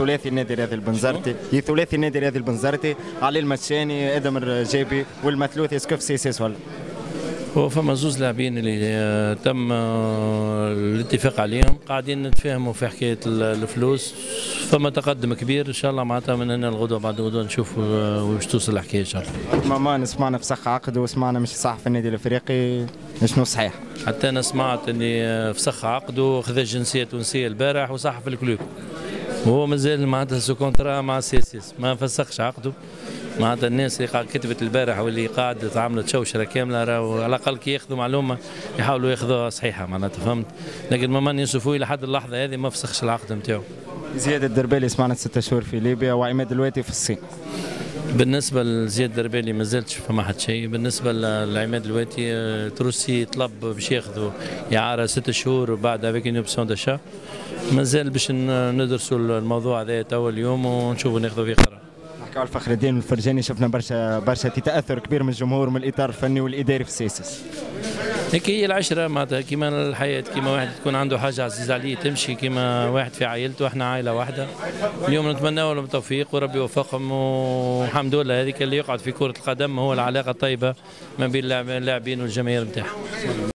ثلاثي النادي الرياضي البنزرتي، ثلاثي النادي الرياضي البنزرتي علي المتشاني ادم الرجابي والمثلوث اسكوف سيسيس ولا؟ هو فما زوز لاعبين اللي تم الاتفاق عليهم، قاعدين نتفاهموا في حكايه الفلوس، فما تقدم كبير ان شاء الله معناتها من هنا الغدوه بعد الغدوه نشوفوا وش توصل الحكايه ان شاء الله. ماما سمعنا فسخ عقد وسمعنا مش صح في النادي الافريقي، شنو صحيح؟ حتى انا سمعت اني فسخ عقده وخذ الجنسيه التونسيه البارح وصح في الكلوب، وهو مازال معناتها سو كونترا مع سيسيس ما فسخش عقده. معناتها الناس اللي كتبت البارح واللي قاعده عملت شوشره كامله راهو على الاقل كي ياخذوا معلومه يحاولوا ياخذوها صحيحه معناتها فهمت، لكن مامان يوسفوي لحد اللحظه هذه ما فسخش العقد نتاعو. زياد الدربالي سمعنا 6 شهور في ليبيا وعماد الواتي في الصين. بالنسبه لزياد الدربالي ما زالتش فما حد شيء، بالنسبه لعماد الواتي تروسي طلب باش ياخذوا اعاره 6 شهور وبعد افيك اون اوبسيون داشا، مازال باش ندرسوا الموضوع هذا تو اليوم ونشوفوا ناخذوا فيه قرار. نحكيو على فخر الدين والفرجاني، شفنا برشا تاثر كبير من الجمهور من الاطار الفني والاداري في السيسس. هي العشره معناتها كيما الحياه، كيما واحد تكون عنده حاجه عزيزه عليه تمشي، كيما واحد في عائلته، احنا عائله واحده. اليوم نتمنى لهم التوفيق وربي يوفقهم، والحمد لله هذيك اللي يقعد في كره القدم هو العلاقه الطيبه ما بين اللاعبين والجماهير نتاعهم.